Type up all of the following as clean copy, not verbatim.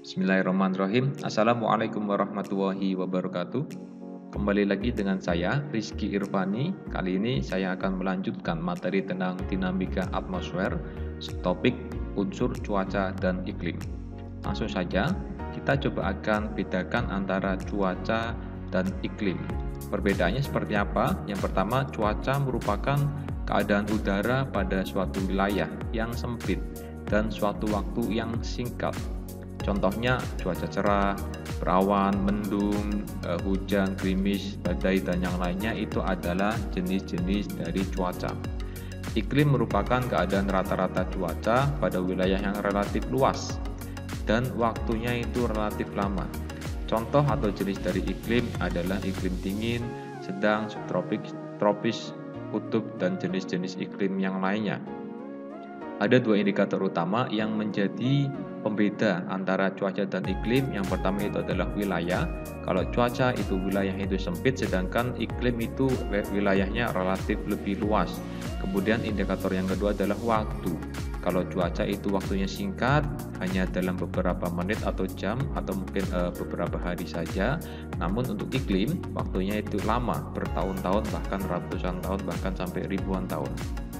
Bismillahirrahmanirrahim. Assalamualaikum warahmatullahi wabarakatuh. Kembali lagi dengan saya, Rizky Irfani. Kali ini saya akan melanjutkan materi tentang dinamika atmosfer, topik unsur cuaca dan iklim. Langsung saja, kita coba akan bedakan antara cuaca dan iklim. Perbedaannya seperti apa? Yang pertama, cuaca merupakan keadaan udara pada suatu wilayah yang sempit dan suatu waktu yang singkat. Contohnya cuaca cerah, berawan, mendung, hujan, gerimis, badai, dan yang lainnya itu adalah jenis-jenis dari cuaca. Iklim merupakan keadaan rata-rata cuaca pada wilayah yang relatif luas dan waktunya itu relatif lama. Contoh atau jenis dari iklim adalah iklim dingin, sedang, subtropis, tropis, kutub, dan jenis-jenis iklim yang lainnya. Ada dua indikator utama yang menjadi pembeda antara cuaca dan iklim. Yang pertama itu adalah wilayah. Kalau cuaca itu wilayah itu sempit, sedangkan iklim itu wilayahnya relatif lebih luas. Kemudian indikator yang kedua adalah waktu. Kalau cuaca itu waktunya singkat, hanya dalam beberapa menit atau jam, atau mungkin beberapa hari saja. Namun untuk iklim, waktunya itu lama, bertahun-tahun, bahkan ratusan tahun, bahkan sampai ribuan tahun.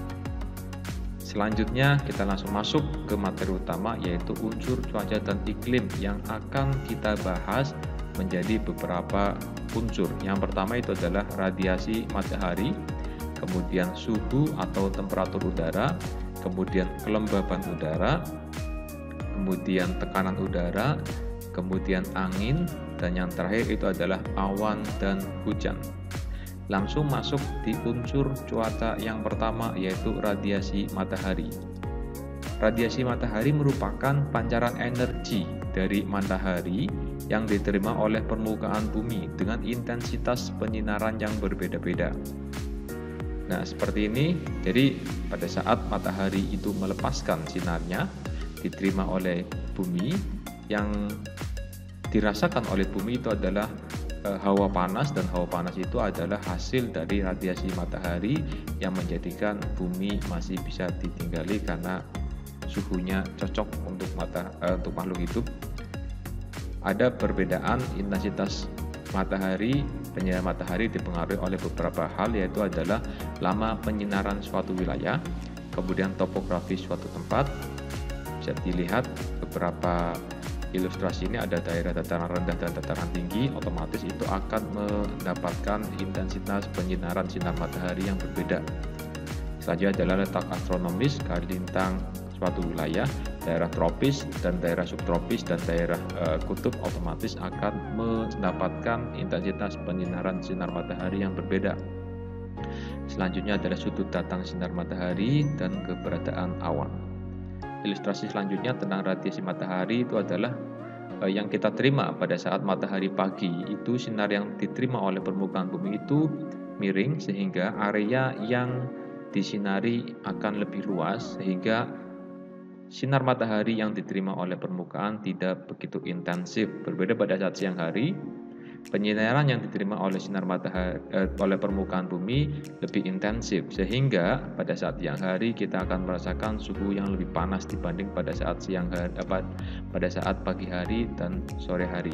Selanjutnya kita langsung masuk ke materi utama, yaitu unsur cuaca dan iklim yang akan kita bahas menjadi beberapa unsur. Yang pertama itu adalah radiasi matahari, kemudian suhu atau temperatur udara, kemudian kelembaban udara, kemudian tekanan udara, kemudian angin, dan yang terakhir itu adalah awan dan hujan. Langsung masuk di unsur cuaca yang pertama, yaitu radiasi matahari. Radiasi matahari merupakan pancaran energi dari matahari yang diterima oleh permukaan bumi dengan intensitas penyinaran yang berbeda-beda. Nah, seperti ini. Jadi, pada saat matahari itu melepaskan sinarnya, diterima oleh bumi, yang dirasakan oleh bumi itu adalah hawa panas, dan hawa panas itu adalah hasil dari radiasi matahari yang menjadikan bumi masih bisa ditinggali karena suhunya cocok untuk makhluk hidup. Ada perbedaan intensitas matahari. Penyinaran matahari dipengaruhi oleh beberapa hal, yaitu adalah lama penyinaran suatu wilayah, kemudian topografi suatu tempat. Bisa dilihat beberapa ilustrasi ini, ada daerah dataran rendah dan dataran tinggi, otomatis itu akan mendapatkan intensitas penyinaran sinar matahari yang berbeda. Selanjutnya adalah letak astronomis lintang suatu wilayah, daerah tropis dan daerah subtropis dan daerah kutub otomatis akan mendapatkan intensitas penyinaran sinar matahari yang berbeda. Selanjutnya adalah sudut datang sinar matahari dan keberadaan awan. Ilustrasi selanjutnya tentang radiasi matahari itu adalah yang kita terima pada saat matahari pagi. Itu sinar yang diterima oleh permukaan bumi itu miring, sehingga area yang disinari akan lebih luas, sehingga sinar matahari yang diterima oleh permukaan tidak begitu intensif. Berbeda pada saat siang hari, penyinaran yang diterima oleh sinar matahari oleh permukaan bumi lebih intensif, sehingga pada saat siang hari kita akan merasakan suhu yang lebih panas dibanding pada saat pada saat pagi hari dan sore hari.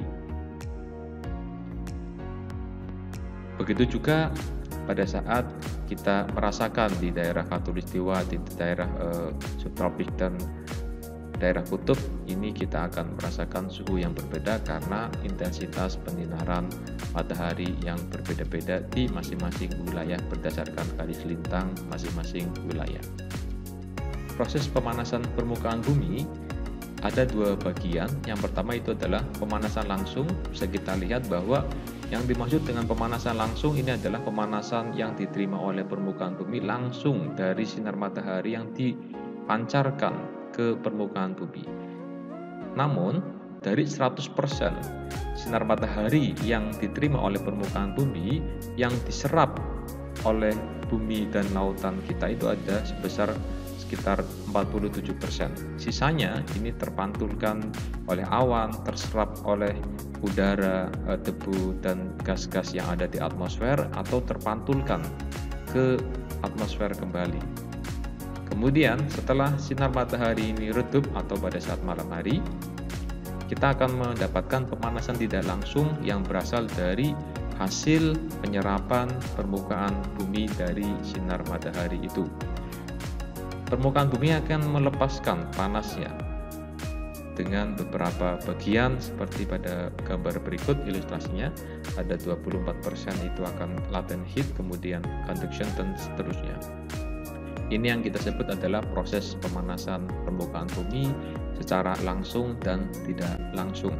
Begitu juga pada saat kita merasakan di daerah khatulistiwa, di daerah subtropis dan daerah kutub, ini kita akan merasakan suhu yang berbeda karena intensitas penyinaran matahari yang berbeda-beda di masing-masing wilayah berdasarkan garis lintang masing-masing wilayah. Proses pemanasan permukaan bumi ada dua bagian. Yang pertama itu adalah pemanasan langsung. Bisa kita lihat bahwa yang dimaksud dengan pemanasan langsung ini adalah pemanasan yang diterima oleh permukaan bumi langsung dari sinar matahari yang dipancarkan ke permukaan bumi. Namun, dari 100% sinar matahari yang diterima oleh permukaan bumi yang diserap oleh bumi dan lautan kita itu ada sebesar sekitar 47%. Sisanya ini terpantulkan oleh awan, terserap oleh udara, debu, dan gas-gas yang ada di atmosfer, atau terpantulkan ke atmosfer kembali. Kemudian setelah sinar matahari ini redup atau pada saat malam hari, kita akan mendapatkan pemanasan tidak langsung yang berasal dari hasil penyerapan permukaan bumi dari sinar matahari itu. Permukaan bumi akan melepaskan panasnya dengan beberapa bagian seperti pada gambar berikut ilustrasinya. Ada 24% itu akan latent heat, kemudian conduction, dan seterusnya. Ini yang kita sebut adalah proses pemanasan permukaan bumi secara langsung dan tidak langsung.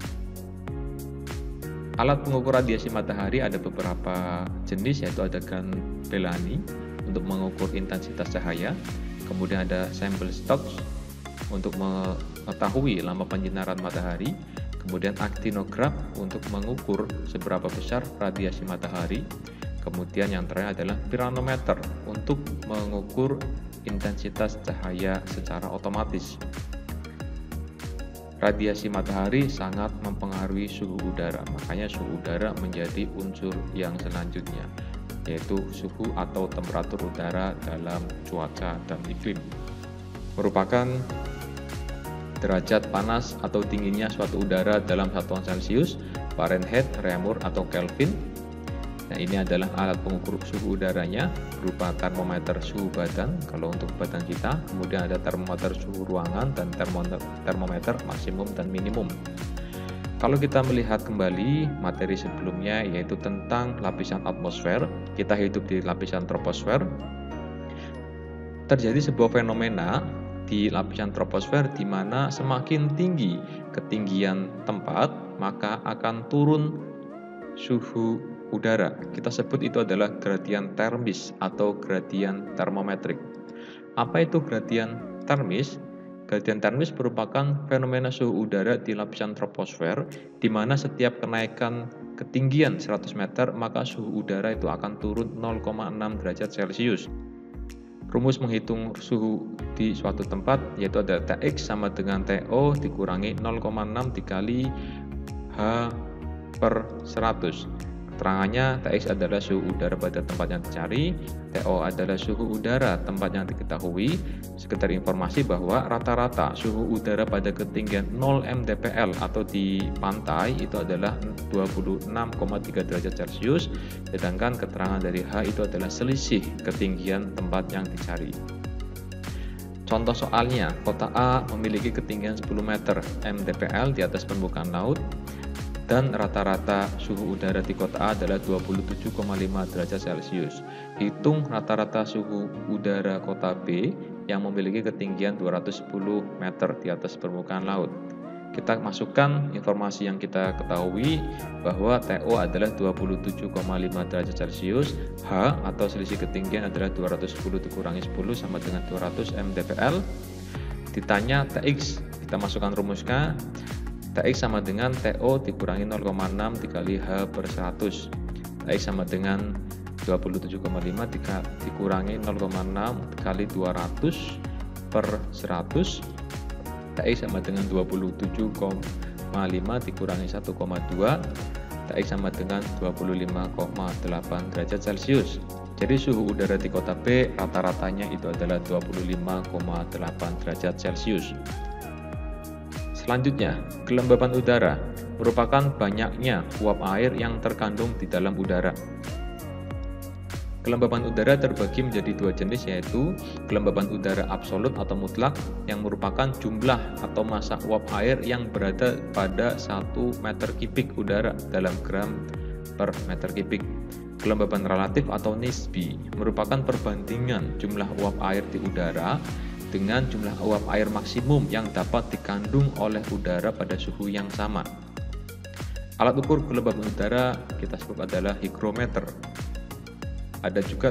Alat pengukur radiasi matahari ada beberapa jenis, yaitu ada gun Bellani untuk mengukur intensitas cahaya, kemudian ada sample stocks untuk mengetahui lama penyinaran matahari, kemudian actinograph untuk mengukur seberapa besar radiasi matahari, kemudian yang terakhir adalah pyranometer untuk mengukur intensitas cahaya secara otomatis. Radiasi matahari sangat mempengaruhi suhu udara, makanya suhu udara menjadi unsur yang selanjutnya, yaitu suhu atau temperatur udara dalam cuaca dan iklim. Merupakan derajat panas atau dinginnya suatu udara dalam satuan Celcius, Fahrenheit, Reaumur, atau Kelvin. Nah, ini adalah alat pengukur suhu udaranya berupa termometer suhu badan kalau untuk badan kita, kemudian ada termometer suhu ruangan dan termometer maksimum dan minimum. Kalau kita melihat kembali materi sebelumnya, yaitu tentang lapisan atmosfer, kita hidup di lapisan troposfer. Terjadi sebuah fenomena di lapisan troposfer di mana semakin tinggi ketinggian tempat, maka akan turun suhu udara. Kita sebut itu adalah gradien termis atau gradien termometrik. Apa itu gradien termis? Gradien termis merupakan fenomena suhu udara di lapisan troposfer di mana setiap kenaikan ketinggian 100 meter maka suhu udara itu akan turun 0,6 derajat Celcius. Rumus menghitung suhu di suatu tempat yaitu ada Tx sama dengan To dikurangi 0,6 dikali H per 100. Keterangannya, Tx adalah suhu udara pada tempat yang dicari, To adalah suhu udara tempat yang diketahui. Sekedar informasi bahwa rata-rata suhu udara pada ketinggian 0 mdpl atau di pantai itu adalah 26,3 derajat Celcius, sedangkan keterangan dari H itu adalah selisih ketinggian tempat yang dicari. Contoh soalnya, kota A memiliki ketinggian 10 meter mdpl di atas permukaan laut, dan rata-rata suhu udara di kota A adalah 27,5 derajat Celcius. Hitung rata-rata suhu udara kota B yang memiliki ketinggian 210 meter di atas permukaan laut. Kita masukkan informasi yang kita ketahui bahwa To adalah 27,5 derajat Celcius, H atau selisih ketinggian adalah 210 dikurangi 10 sama dengan 200 mdpl. Ditanya Tx, kita masukkan rumusnya. Tx sama dengan To dikurangi 0,6 dikali H per 100. Tx sama dengan 27,5 dikurangi 0,6 dikali 200 per 100. Tx sama dengan 27,5 dikurangi 1,2. Tx sama dengan 25,8 derajat Celcius. Jadi suhu udara di kota B rata-ratanya itu adalah 25,8 derajat Celcius. Selanjutnya, kelembapan udara merupakan banyaknya uap air yang terkandung di dalam udara. Kelembapan udara terbagi menjadi dua jenis, yaitu kelembapan udara absolut atau mutlak yang merupakan jumlah atau massa uap air yang berada pada 1 meter kubik udara dalam gram per meter kubik. Kelembapan relatif atau nisbi merupakan perbandingan jumlah uap air di udara dengan jumlah uap air maksimum yang dapat dikandung oleh udara pada suhu yang sama. Alat ukur kelembapan udara kita sebut adalah hygrometer. Ada juga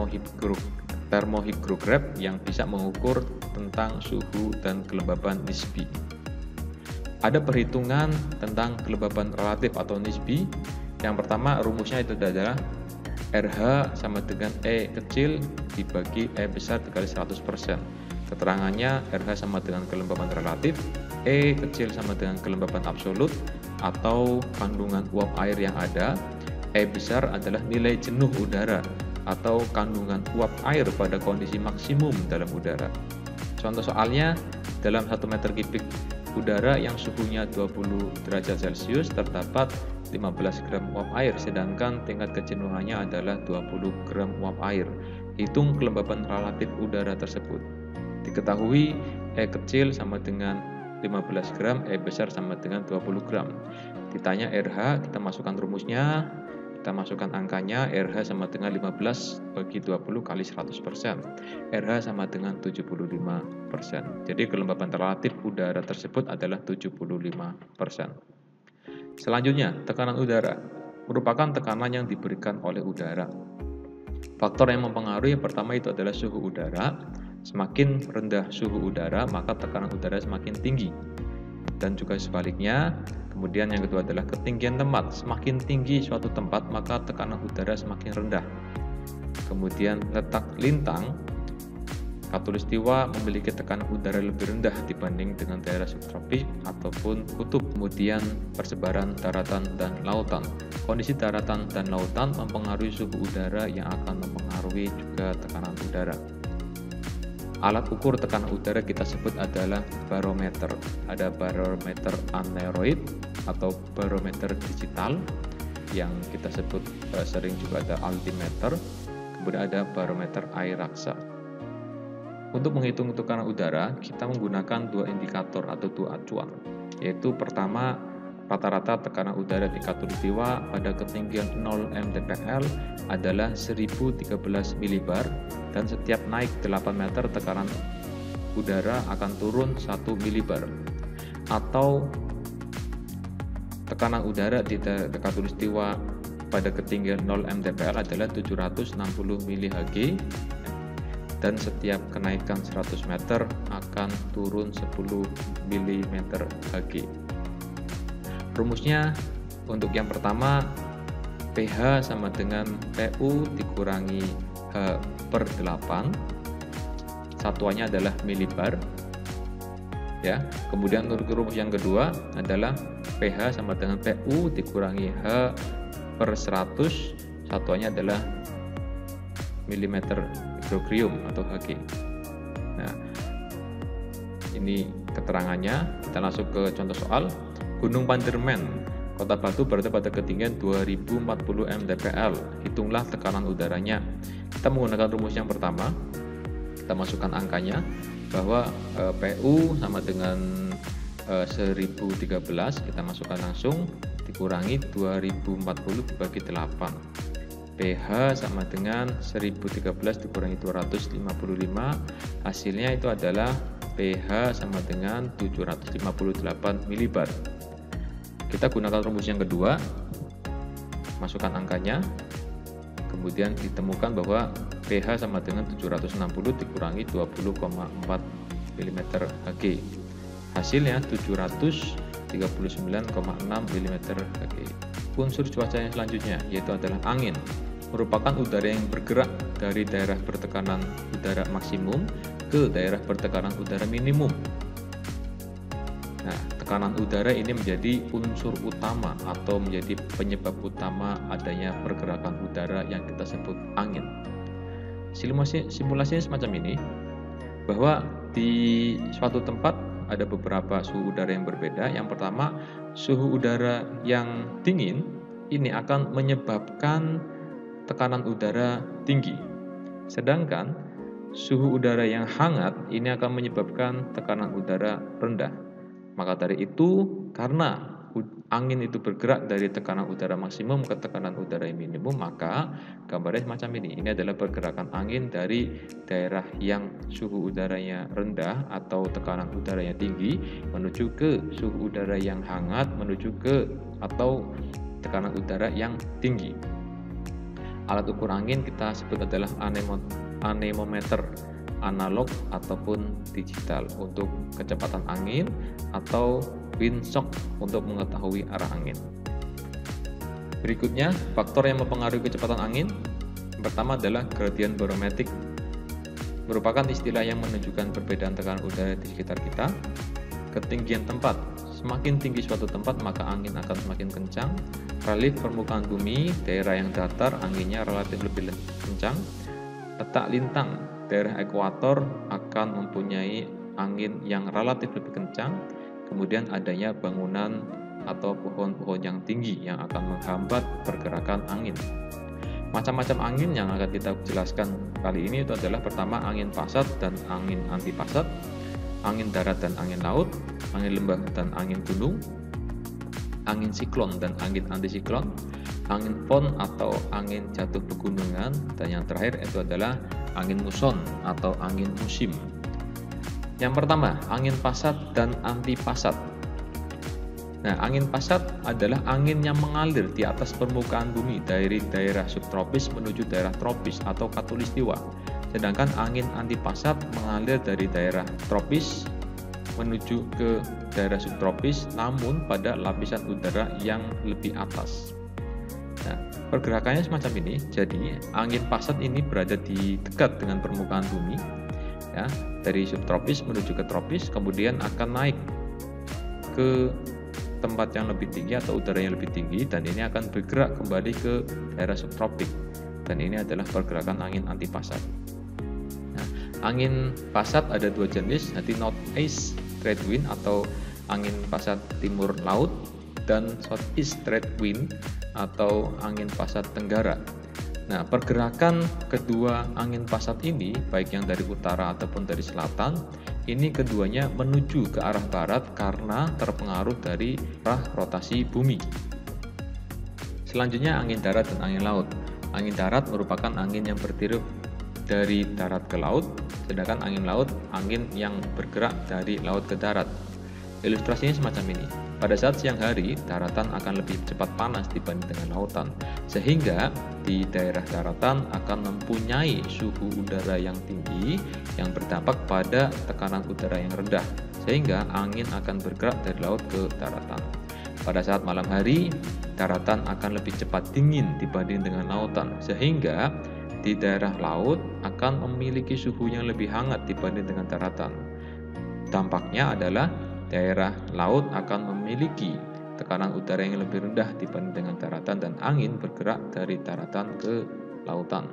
thermohygrograph yang bisa mengukur tentang suhu dan kelembapan nisbi. Ada perhitungan tentang kelembapan relatif atau nisbi. Yang pertama rumusnya itu adalah RH sama dengan E kecil dibagi E besar dikali 100%. Keterangannya RH sama dengan kelembapan relatif, E kecil sama dengan kelembapan absolut atau kandungan uap air yang ada, E besar adalah nilai jenuh udara atau kandungan uap air pada kondisi maksimum dalam udara. Contoh soalnya, dalam 1 meter kubik Udara yang suhunya 20 derajat Celcius terdapat 15 gram uap air, sedangkan tingkat kejenuhannya adalah 20 gram uap air. Hitung kelembapan relatif udara tersebut. Diketahui E kecil sama dengan 15 gram, E besar sama dengan 20 gram. Ditanya RH, kita masukkan rumusnya, kita masukkan angkanya. RH sama dengan 15 bagi 20 kali 100%. RH sama dengan 75%. Jadi kelembapan relatif udara tersebut adalah 75%. Selanjutnya, tekanan udara merupakan tekanan yang diberikan oleh udara. Faktor yang mempengaruhi yang pertama itu adalah suhu udara. Semakin rendah suhu udara, maka tekanan udara semakin tinggi. Dan juga sebaliknya. Kemudian yang kedua adalah ketinggian tempat. Semakin tinggi suatu tempat, maka tekanan udara semakin rendah. Kemudian letak lintang, khatulistiwa memiliki tekanan udara lebih rendah dibanding dengan daerah subtropis ataupun kutub. Kemudian persebaran daratan dan lautan. Kondisi daratan dan lautan mempengaruhi suhu udara yang akan mempengaruhi juga tekanan udara. Alat ukur tekanan udara kita sebut adalah barometer. Ada barometer aneroid atau barometer digital yang kita sebut sering juga ada altimeter. Kemudian ada barometer air raksa. Untuk menghitung tekanan udara, kita menggunakan dua indikator atau dua acuan, yaitu pertama rata-rata tekanan udara di khatulistiwa pada ketinggian 0 mdpl adalah 1013 mbar dan setiap naik 8 meter tekanan udara akan turun 1 mbar, atau tekanan udara di khatulistiwa pada ketinggian 0 mdpl adalah 760 mHg dan setiap kenaikan 100 meter akan turun 10 mmHg. Rumusnya untuk yang pertama, pH sama dengan PU dikurangi H per 8, satuannya adalah milibar. Ya. Kemudian untuk rumus yang kedua adalah pH sama dengan PU dikurangi H per 100, satuannya adalah milimeter mikrograms atau Hg. Nah, ini keterangannya. Kita langsung ke contoh soal. Gunung Pandermen, Kota Batu berada pada ketinggian 2040 mdpl. Hitunglah tekanan udaranya. Kita menggunakan rumus yang pertama. Kita masukkan angkanya bahwa PU sama dengan 1013, kita masukkan langsung, dikurangi 2040 dibagi 8. pH sama dengan 1013 dikurangi 255, hasilnya itu adalah pH sama dengan 758 mbar. Kita gunakan rumus yang kedua, masukkan angkanya, kemudian ditemukan bahwa pH sama dengan 760 dikurangi 20,4 mmHg. Hasilnya 739,6 mmHg. Unsur cuaca yang selanjutnya yaitu adalah angin. Merupakan udara yang bergerak dari daerah bertekanan udara maksimum ke daerah bertekanan udara minimum. Nah, tekanan udara ini menjadi unsur utama atau menjadi penyebab utama adanya pergerakan udara yang kita sebut angin. Simulasinya semacam ini, bahwa di suatu tempat ada beberapa suhu udara yang berbeda. Yang pertama, suhu udara yang dingin ini akan menyebabkan tekanan udara tinggi. Sedangkan suhu udara yang hangat ini akan menyebabkan tekanan udara rendah. Maka dari itu, karena angin itu bergerak dari tekanan udara maksimum ke tekanan udara yang minimum, maka gambarnya semacam ini. Ini adalah pergerakan angin dari daerah yang suhu udaranya rendah atau tekanan udaranya tinggi menuju ke suhu udara yang hangat menuju ke atau tekanan udara yang tinggi. Alat ukur angin kita sebut adalah anemometer, analog ataupun digital untuk kecepatan angin, atau windshock untuk mengetahui arah angin. Berikutnya, faktor yang mempengaruhi kecepatan angin. Pertama adalah gradient barometrik. Merupakan istilah yang menunjukkan perbedaan tekanan udara di sekitar kita. Ketinggian tempat. Semakin tinggi suatu tempat, maka angin akan semakin kencang. Relief permukaan bumi, daerah yang datar, anginnya relatif lebih kencang. Letak lintang, daerah ekuator akan mempunyai angin yang relatif lebih kencang. kemudian adanya bangunan atau pohon-pohon yang tinggi yang akan menghambat pergerakan angin. Macam-macam angin yang akan kita jelaskan kali ini itu adalah pertama angin pasat dan angin antipasat, angin darat dan angin laut, angin lembah dan angin gunung, angin siklon dan angin antisiklon, angin fon atau angin jatuh pegunungan, dan yang terakhir itu adalah angin muson atau angin musim. Yang pertama, angin pasat dan antipasat. Nah, angin pasat adalah angin yang mengalir di atas permukaan bumi dari daerah subtropis menuju daerah tropis atau khatulistiwa. Sedangkan angin antipasat mengalir dari daerah tropis menuju ke daerah subtropis namun pada lapisan udara yang lebih atas. Nah, pergerakannya semacam ini. Jadi, angin pasat ini berada di dekat dengan permukaan bumi, ya, dari subtropis menuju ke tropis, kemudian akan naik ke tempat yang lebih tinggi atau udara yang lebih tinggi, dan ini akan bergerak kembali ke daerah subtropik, dan ini adalah pergerakan angin antipasat. Nah, angin pasat ada dua jenis, yaitu northeast trade wind atau angin pasat timur laut dan southeast trade wind atau angin pasat tenggara. Nah, pergerakan kedua angin pasat ini, baik yang dari utara ataupun dari selatan, ini keduanya menuju ke arah barat karena terpengaruh dari arah rotasi bumi. Selanjutnya angin darat dan angin laut. Angin darat merupakan angin yang bertiup dari darat ke laut, sedangkan angin laut angin yang bergerak dari laut ke darat. Ilustrasinya semacam ini. Pada saat siang hari, daratan akan lebih cepat panas dibanding dengan lautan, sehingga di daerah daratan akan mempunyai suhu udara yang tinggi yang berdampak pada tekanan udara yang rendah, sehingga angin akan bergerak dari laut ke daratan. Pada saat malam hari, daratan akan lebih cepat dingin dibanding dengan lautan, sehingga di daerah laut akan memiliki suhu yang lebih hangat dibanding dengan daratan. Dampaknya adalah daerah laut akan memiliki tekanan udara yang lebih rendah dibanding dengan daratan dan angin bergerak dari daratan ke lautan.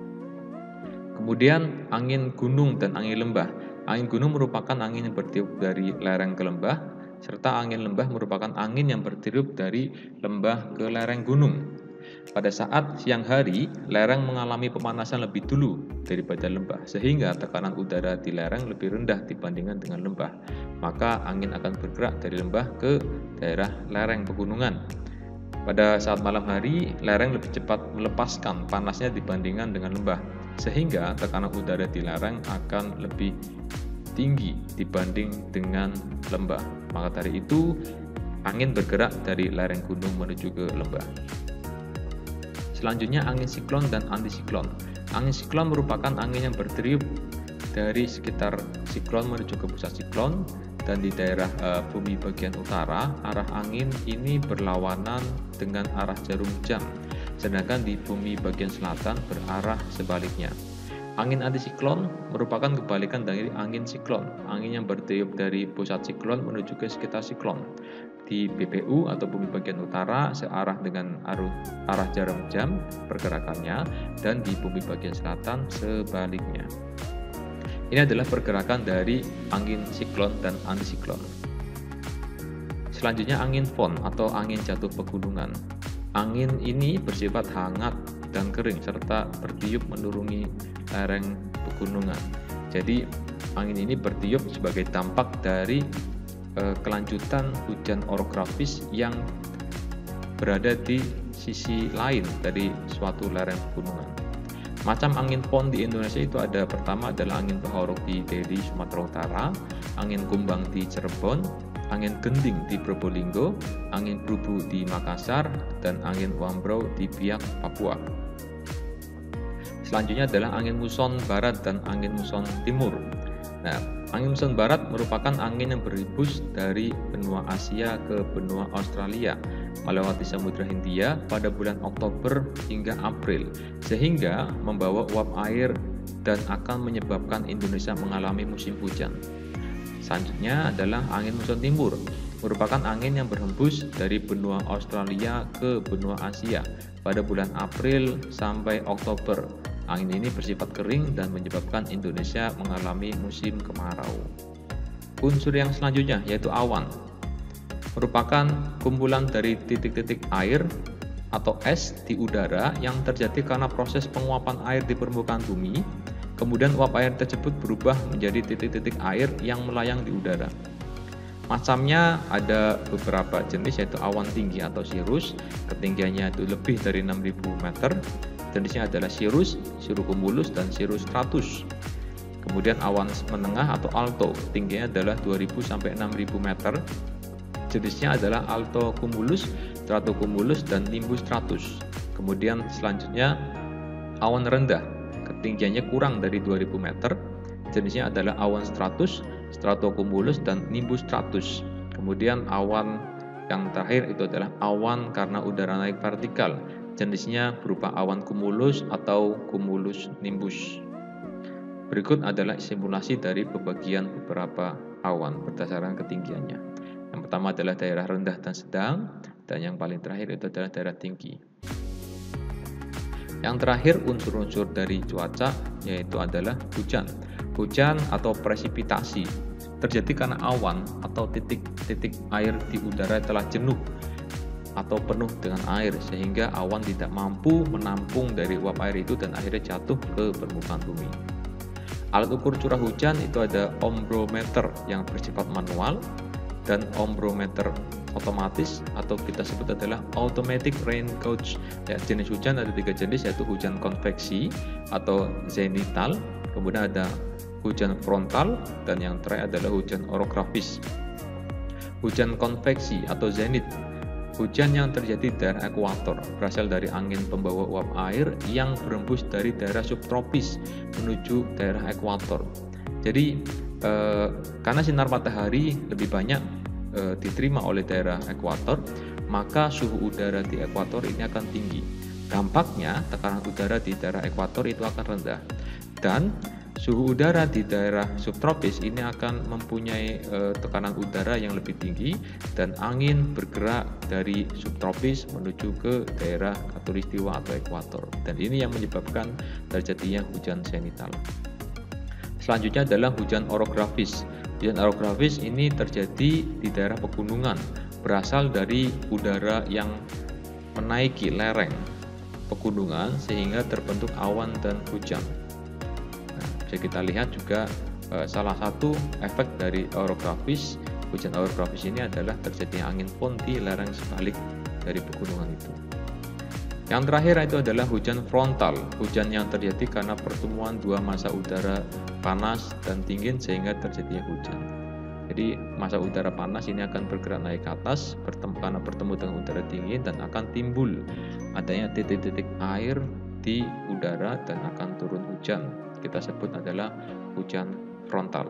Kemudian angin gunung dan angin lembah. Angin gunung merupakan angin yang bertiup dari lereng ke lembah, serta angin lembah merupakan angin yang bertiup dari lembah ke lereng gunung. Pada saat siang hari, lereng mengalami pemanasan lebih dulu daripada lembah, sehingga tekanan udara di lereng lebih rendah dibandingkan dengan lembah. Maka angin akan bergerak dari lembah ke daerah lereng pegunungan. Pada saat malam hari, lereng lebih cepat melepaskan panasnya dibandingkan dengan lembah, sehingga tekanan udara di lereng akan lebih tinggi dibanding dengan lembah. Maka dari itu, angin bergerak dari lereng gunung menuju ke lembah. Selanjutnya angin siklon dan antisiklon. Angin siklon merupakan angin yang bertiup dari sekitar siklon menuju ke pusat siklon, dan di daerah bumi bagian utara arah angin ini berlawanan dengan arah jarum jam, sedangkan di bumi bagian selatan berarah sebaliknya. Angin antisiklon merupakan kebalikan dari angin siklon, angin yang bertiup dari pusat siklon menuju ke sekitar siklon. Di BPU atau bumi bagian utara searah dengan arah jarum jam pergerakannya, dan di bumi bagian selatan sebaliknya. Ini adalah pergerakan dari angin siklon dan antisiklon. Selanjutnya angin fon atau angin jatuh pegunungan. Angin ini bersifat hangat dan kering serta bertiup menuruni lereng pegunungan. Jadi angin ini bertiup sebagai dampak dari kelanjutan hujan orografis yang berada di sisi lain dari suatu lereng pegunungan. Macam angin fon di Indonesia itu ada, pertama adalah angin Bahorok di Deli, Sumatera Utara, angin Kumbang di Cirebon, angin Gending di Probolinggo, angin Brubu di Makassar, dan angin Wambrau di Biak, Papua. Selanjutnya adalah angin muson barat dan angin muson timur. Nah, angin muson barat merupakan angin yang berhembus dari benua Asia ke benua Australia melewati Samudra Hindia pada bulan Oktober hingga April, sehingga membawa uap air dan akan menyebabkan Indonesia mengalami musim hujan. Selanjutnya adalah angin muson timur, merupakan angin yang berhembus dari benua Australia ke benua Asia pada bulan April sampai Oktober. Angin ini bersifat kering dan menyebabkan Indonesia mengalami musim kemarau. Unsur yang selanjutnya yaitu awan, merupakan kumpulan dari titik-titik air atau es di udara yang terjadi karena proses penguapan air di permukaan bumi. Kemudian uap air tersebut berubah menjadi titik-titik air yang melayang di udara. Macamnya ada beberapa jenis, yaitu awan tinggi atau cirrus, ketinggiannya itu lebih dari 6.000 meter. Jenisnya adalah cirrus, cirrocumulus, dan cirrus stratus. Kemudian awan menengah atau alto, tingginya adalah 2.000 sampai 6.000 meter. Jenisnya adalah altocumulus, stratocumulus, dan nimbus stratus. Kemudian selanjutnya awan rendah, ketinggiannya kurang dari 2.000 meter. Jenisnya adalah awan stratus, stratocumulus, dan nimbus stratus. Kemudian awan yang terakhir itu adalah awan karena udara naik vertikal. Jenisnya berupa awan cumulus atau cumulus nimbus. Berikut adalah simulasi dari pembagian beberapa awan berdasarkan ketinggiannya. Yang pertama adalah daerah rendah dan sedang, dan yang paling terakhir itu adalah daerah tinggi. Yang terakhir unsur-unsur dari cuaca yaitu adalah hujan. Hujan atau presipitasi terjadi karena awan atau titik-titik air di udara telah jenuh atau penuh dengan air sehingga awan tidak mampu menampung dari uap air itu dan akhirnya jatuh ke permukaan bumi. Alat ukur curah hujan itu ada ombrometer yang bersifat manual dan ombrometer otomatis atau kita sebut adalah automatic rain gauge. Ya, jenis hujan ada 3 jenis, yaitu hujan konveksi atau zenital, kemudian ada hujan frontal, dan yang terakhir adalah hujan orografis. Hujan konveksi atau zenit, hujan yang terjadi di daerah ekuator, berasal dari angin pembawa uap air yang berembus dari daerah subtropis menuju daerah ekuator. Jadi karena sinar matahari lebih banyak diterima oleh daerah ekuator, maka suhu udara di ekuator ini akan tinggi. Dampaknya tekanan udara di daerah ekuator itu akan rendah, dan suhu udara di daerah subtropis ini akan mempunyai tekanan udara yang lebih tinggi, dan angin bergerak dari subtropis menuju ke daerah khatulistiwa atau ekuator, dan ini yang menyebabkan terjadinya hujan zenital. Selanjutnya adalah hujan orografis. Hujan orografis ini terjadi di daerah pegunungan, berasal dari udara yang menaiki lereng pegunungan sehingga terbentuk awan dan hujan. Nah, bisa kita lihat juga salah satu efek dari orografis, hujan orografis ini adalah terjadinya angin pon di lereng sebalik dari pegunungan itu. Yang terakhir itu adalah hujan frontal, hujan yang terjadi karena pertemuan dua massa udara panas dan dingin sehingga terjadinya hujan. Jadi massa udara panas ini akan bergerak naik ke atas karena bertemu dengan udara dingin, dan akan timbul adanya titik-titik air di udara dan akan turun hujan. Kita sebut adalah hujan frontal.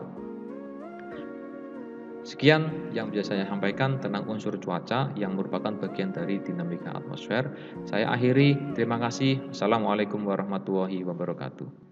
Sekian yang bisa saya sampaikan tentang unsur cuaca yang merupakan bagian dari dinamika atmosfer. Saya akhiri, terima kasih. Assalamualaikum warahmatullahi wabarakatuh.